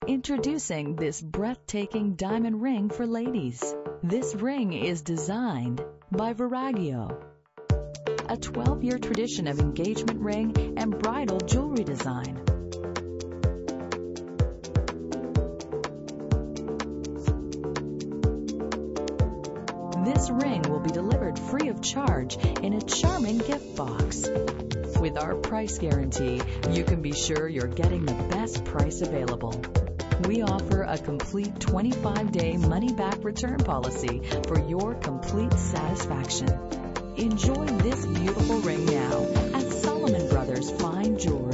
Introducing this breathtaking diamond ring for ladies. This ring is designed by Verragio, a 12-year tradition of engagement ring and bridal jewelry design. This ring will be delivered free of charge in a charming gift box. With our price guarantee, you can be sure you're getting the best price available. We offer a complete 25-day money-back return policy for your complete satisfaction. Enjoy this beautiful ring now at Solomon Brothers Fine Jewelry.